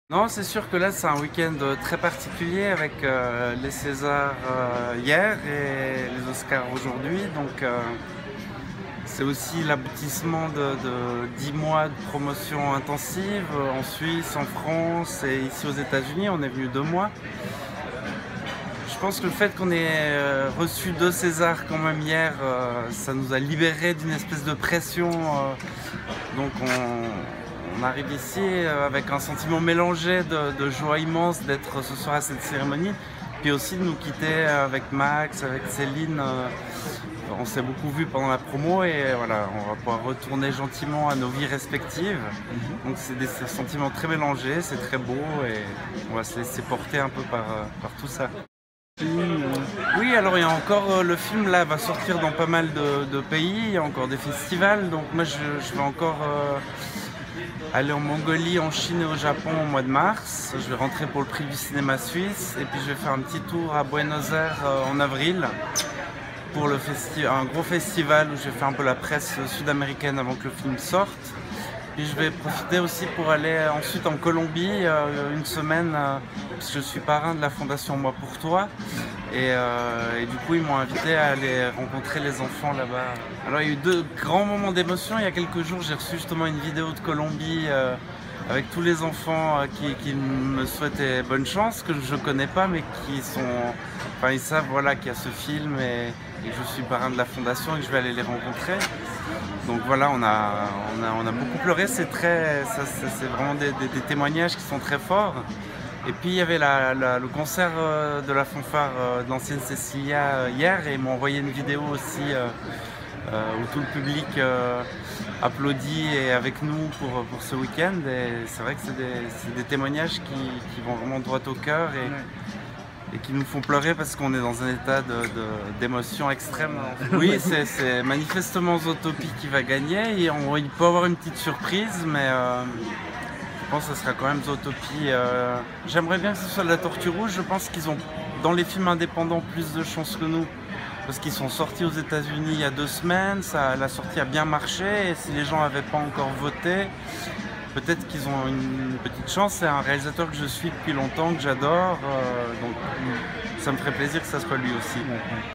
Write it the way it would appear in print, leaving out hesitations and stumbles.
Non, c'est sûr que là, c'est un week-end très particulier avec les Césars hier et les Oscars aujourd'hui. Donc, c'est aussi l'aboutissement de 10 mois de promotion intensive en Suisse, en France et ici aux États-Unis. On est venu 2 mois. Je pense que le fait qu'on ait reçu 2 Césars quand même hier, ça nous a libérés d'une espèce de pression. Donc on arrive ici avec un sentiment mélangé de joie immense d'être ce soir à cette cérémonie, puis aussi de nous quitter avec Max, avec Céline. On s'est beaucoup vu pendant la promo et voilà, on va pouvoir retourner gentiment à nos vies respectives. Donc c'est des sentiments très mélangés, c'est très beau et on va se laisser porter un peu par tout ça. Oui, alors il y a encore le film là va sortir dans pas mal de pays, il y a encore des festivals, donc moi je vais encore aller en Mongolie, en Chine et au Japon au mois de mars. Je vais rentrer pour le prix du cinéma suisse et puis je vais faire un petit tour à Buenos Aires en avril pour un gros festival où je vais faire un peu la presse sud-américaine avant que le film sorte. Puis je vais profiter aussi pour aller ensuite en Colombie une semaine, parce que je suis parrain de la fondation Moi pour Toi. Et du coup, ils m'ont invité à aller rencontrer les enfants là-bas. Alors, il y a eu 2 grands moments d'émotion. Il y a quelques jours, j'ai reçu justement une vidéo de Colombie avec tous les enfants qui me souhaitaient bonne chance, que je ne connais pas, mais enfin, ils savent voilà, qu'il y a ce film et que je suis parrain de la fondation et que je vais aller les rencontrer. Donc voilà, on a beaucoup pleuré, c'est vraiment des témoignages qui sont très forts. Et puis il y avait le concert de la fanfare de l'ancienne Cecilia hier et ils m'ont envoyé une vidéo aussi où tout le public applaudit et avec nous pour ce week-end. Et c'est vrai que c'est des témoignages qui vont vraiment droit au cœur et qui nous font pleurer parce qu'on est dans un état d'émotion extrême. Oui, c'est manifestement Zootopie qui va gagner. Il peut y avoir une petite surprise, mais je pense que ce sera quand même Zootopie. J'aimerais bien que ce soit La Tortue Rouge. Je pense qu'ils ont, dans les films indépendants, plus de chance que nous. Parce qu'ils sont sortis aux États-Unis il y a 2 semaines. La sortie a bien marché. Et si les gens n'avaient pas encore voté, peut-être qu'ils ont une petite chance. C'est un réalisateur que je suis depuis longtemps, que j'adore. Donc ça me ferait plaisir que ça soit lui aussi.